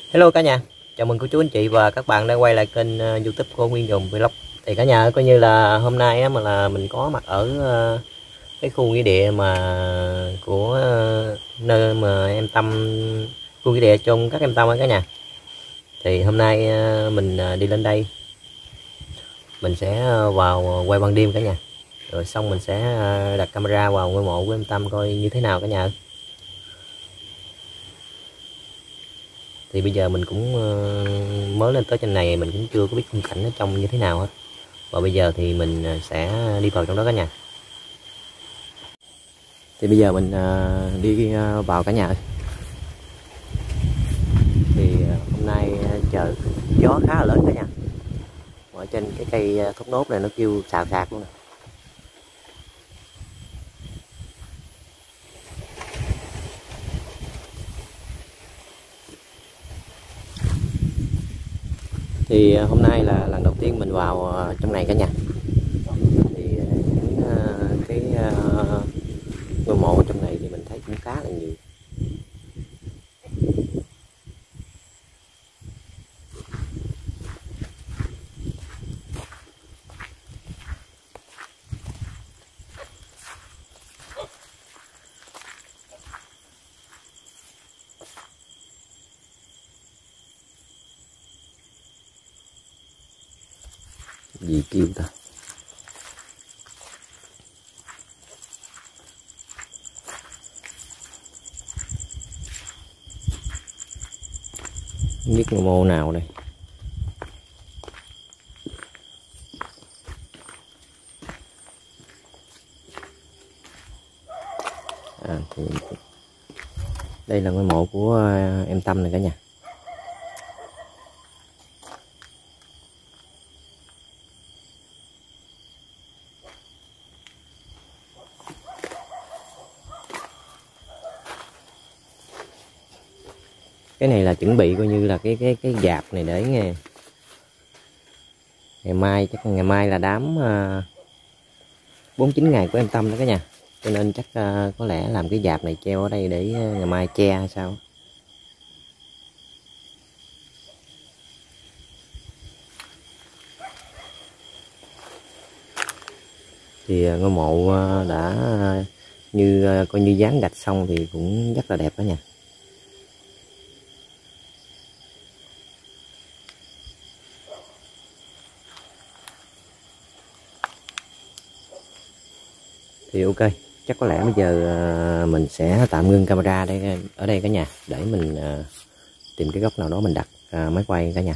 Hello cả nhà, chào mừng cô chú anh chị và các bạn đã quay lại kênh YouTube của Nguyên Dùng Vlog. Thì cả nhà coi như là hôm nay á, mà là mình có mặt ở cái khu nghĩa địa mà của nơi mà em Tâm, khu nghĩa địa trong các em Tâm á cả nhà. Thì hôm nay mình đi lên đây, mình sẽ vào quay ban đêm cả nhà. Rồi xong mình sẽ đặt camera vào ngôi mộ của em Tâm coi như thế nào cả nhà. Thì bây giờ mình cũng mới lên tới trên này, mình cũng chưa có biết khung cảnh ở trong như thế nào hết. Và bây giờ thì mình sẽ đi vào trong đó cả nhà. Thì bây giờ mình đi vào cả nhà ơi. Thì hôm nay trời gió khá là lớn cả nhà. Ở trên cái cây thốt nốt này nó kêu xào xạc luôn nè. Thì hôm nay là lần đầu tiên mình vào trong này cả nhà. Thì những cái ngôi mộ trong này thì mình thấy cũng khá là nhiều. Gì kêu ta? Không biết ngôi mộ nào đây. Thì đây là ngôi mộ của em Tâm này cả nhà. Cái này là chuẩn bị coi như là cái dạp này để ngày mai, chắc ngày mai là đám 49 ngày của em Tâm đó cả nhà. Cho nên chắc có lẽ làm cái dạp này treo ở đây để ngày mai che hay sao. Thì ngôi mộ đã như coi như dán gạch xong thì cũng rất là đẹp đó nha. Thì ok, chắc có lẽ bây giờ mình sẽ tạm ngưng camera đây ở đây cả nhà, để mình tìm cái góc nào đó mình đặt máy quay cả nhà.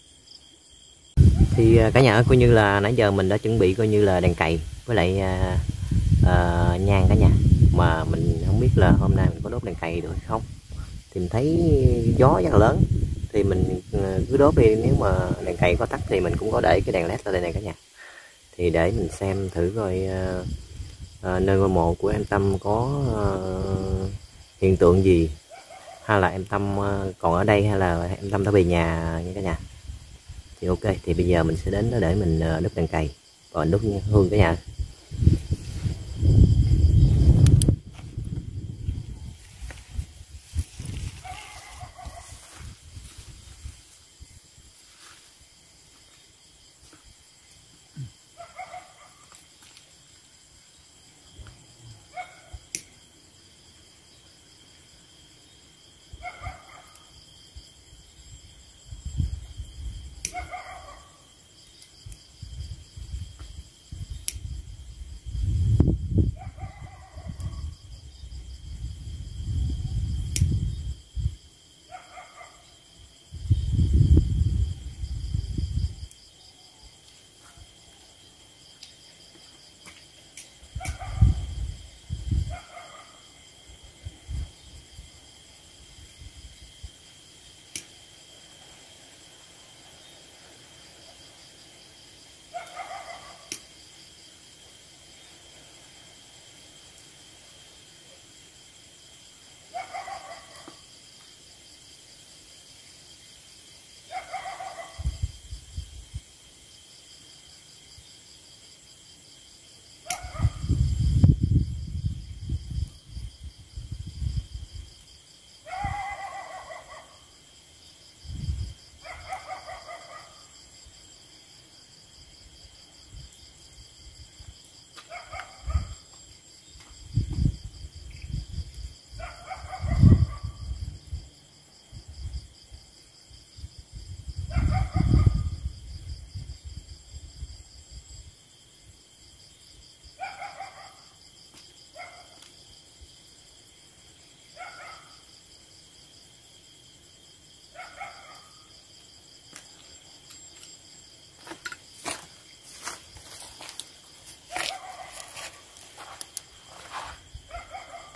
Thì cả nhà coi như là nãy giờ mình đã chuẩn bị coi như là đèn cày với lại nhang cả nhà, mà mình không biết là hôm nay mình có đốt đèn cày được hay không. Thì mình thấy gió rất là lớn thì mình cứ đốt đi, nếu mà đèn cày có tắt thì mình cũng có để cái đèn led ở đây này cả nhà. Thì để mình xem thử coi nơi ngôi mộ của em Tâm có hiện tượng gì, hay là em Tâm còn ở đây, hay là em Tâm đã về nhà nha cả nhà. Thì ok, thì bây giờ mình sẽ đến đó để mình đốt đèn cày và đốt hương cả nhà.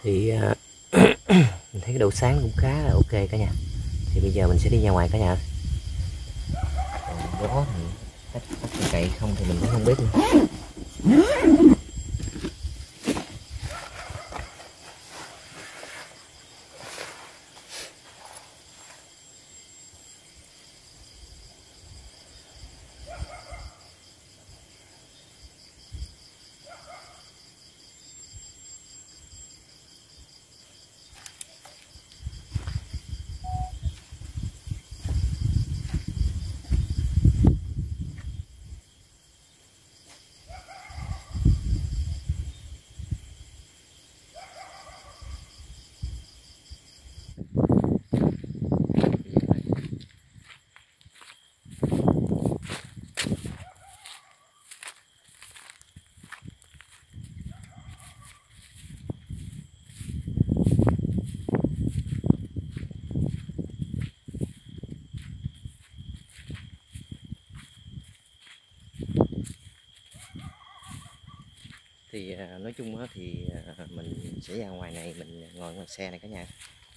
Thì mình thấy cái độ sáng cũng khá là ok cả nhà. Thì bây giờ mình sẽ đi ra ngoài cả nhà. Còn gió thì tắt cậy không thì mình cũng không biết nữa. Thì nói chung á thì mình sẽ ra ngoài này, mình ngồi ngoài xe này cả nhà.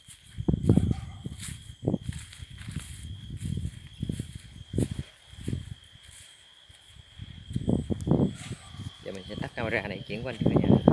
Giờ mình sẽ tắt camera này chuyển qua cho cả nhà.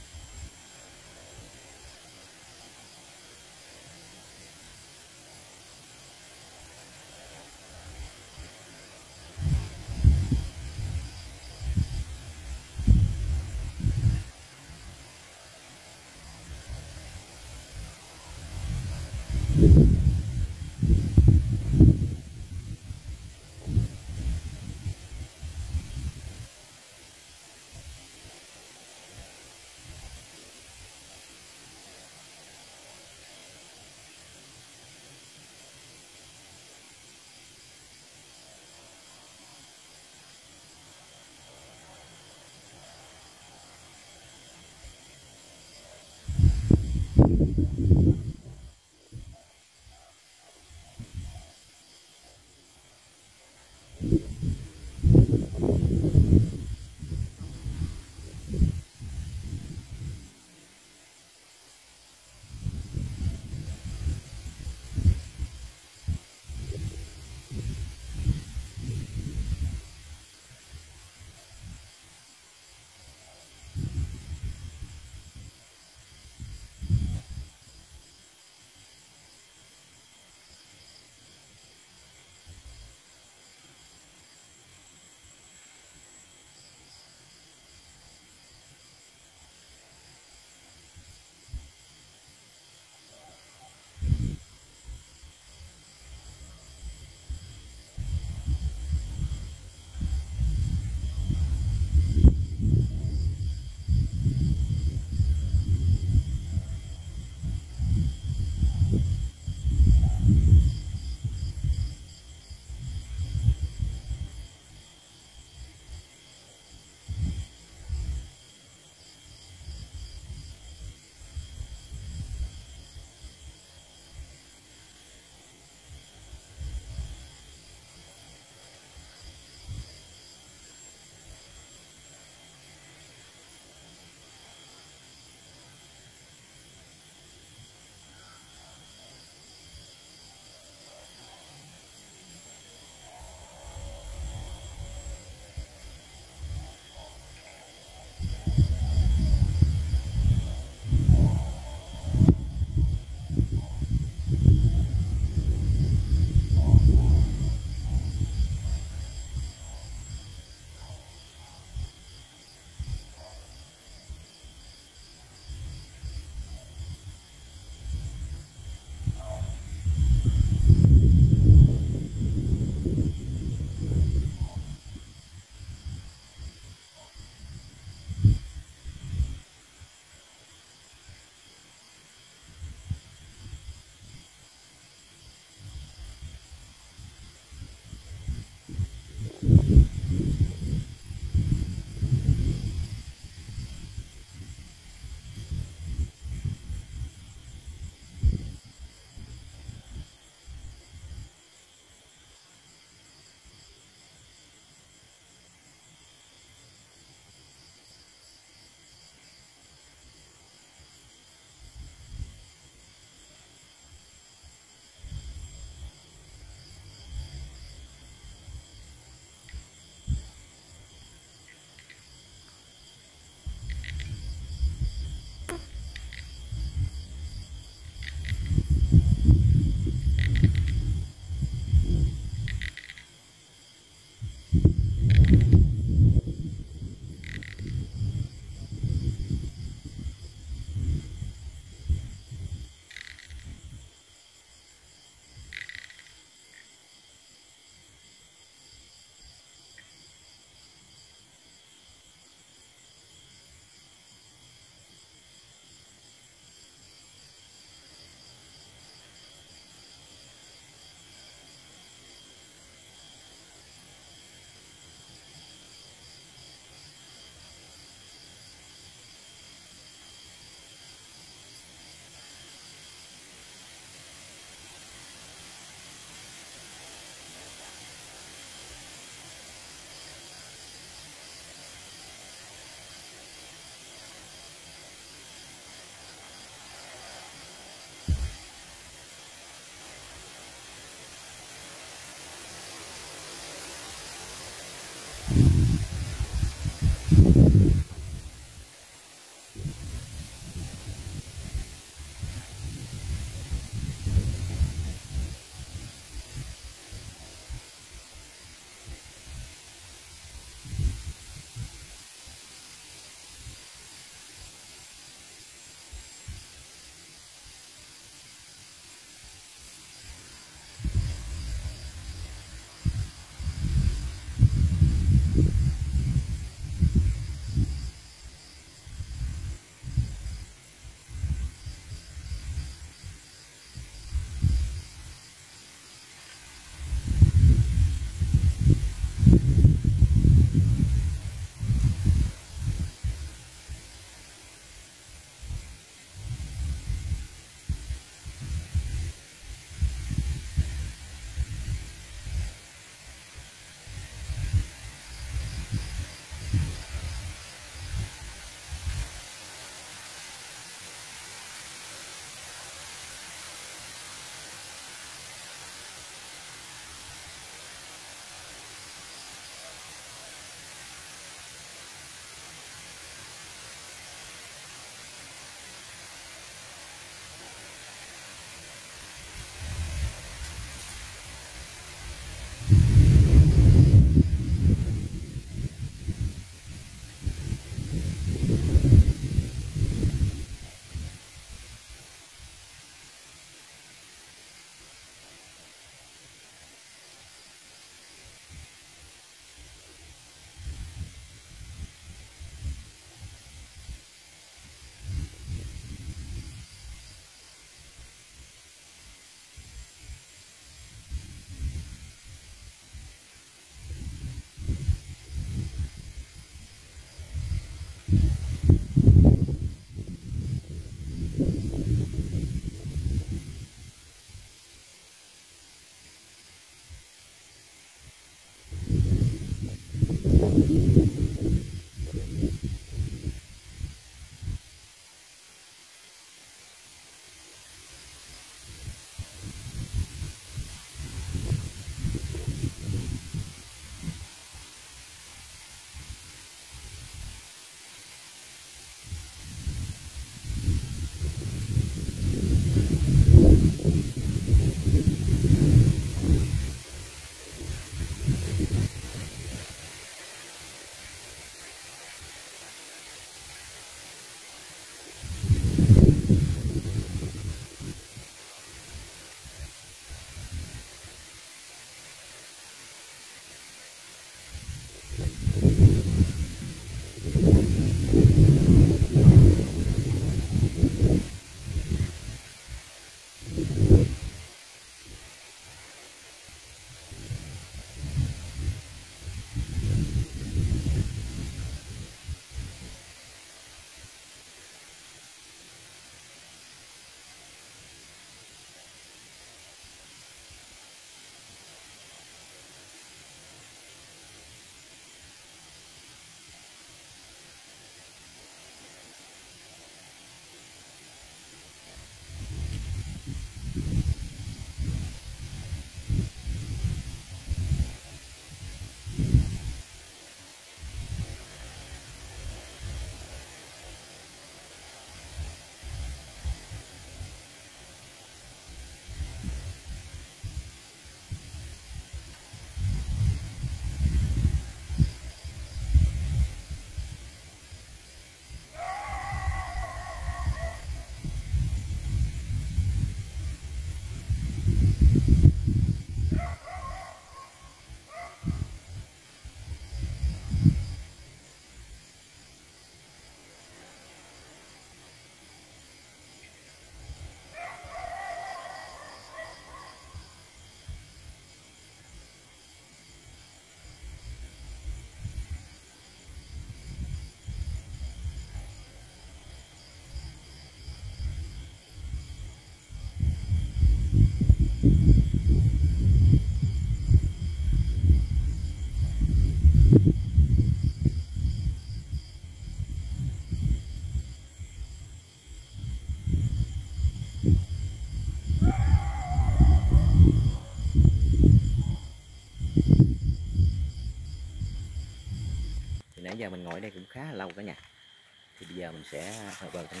Thì nãy giờ mình ngồi đây cũng khá là lâu cả nhà. Thì bây giờ mình sẽ vào trong đó.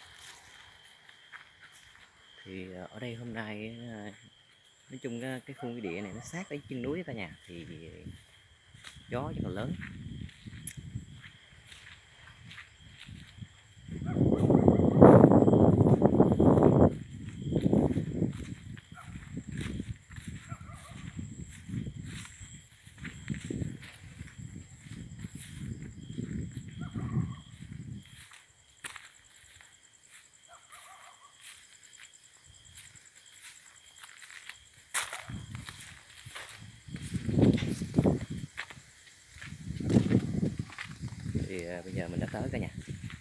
Thì ở đây hôm nay nói chung cái khu cái địa này nó sát với chân núi cả nhà, thì gió rất là lớn. Thì bây giờ mình đã tới cả nhà.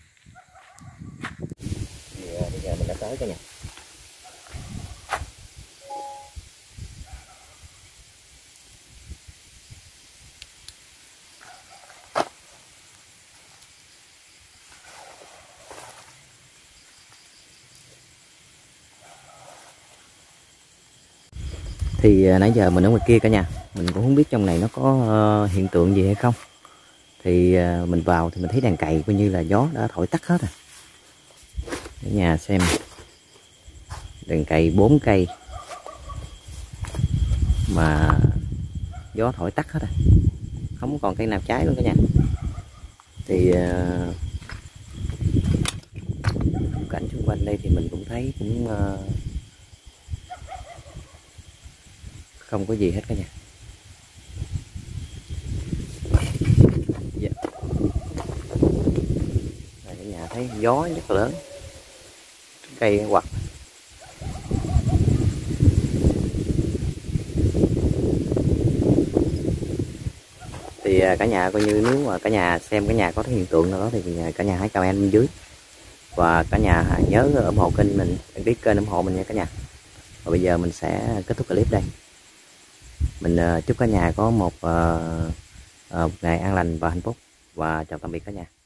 Thì bây giờ mình đã tới cả nhà. Thì nãy giờ mình ở ngoài kia cả nhà, mình cũng không biết trong này nó có hiện tượng gì hay không. Thì mình vào thì mình thấy đèn cày coi như là gió đã thổi tắt hết rồi. Cả nhà xem, đèn cày 4 cây mà gió thổi tắt hết rồi, không còn cây nào cháy luôn cả nhà. Thì cảnh xung quanh đây thì mình cũng thấy cũng không có gì hết cả nhà. Dạ. Cả nhà thấy gió rất là lớn, cây quặt. Thì cả nhà coi như nếu mà cả nhà xem cả nhà có cái hiện tượng nào đó thì cả nhà hãy comment bên dưới, và cả nhà nhớ ủng hộ kênh mình, đăng ký kênh ủng hộ mình nha cả nhà. Và bây giờ mình sẽ kết thúc clip đây. Mình chúc cả nhà có một ngày an lành và hạnh phúc, và chào tạm biệt cả nhà.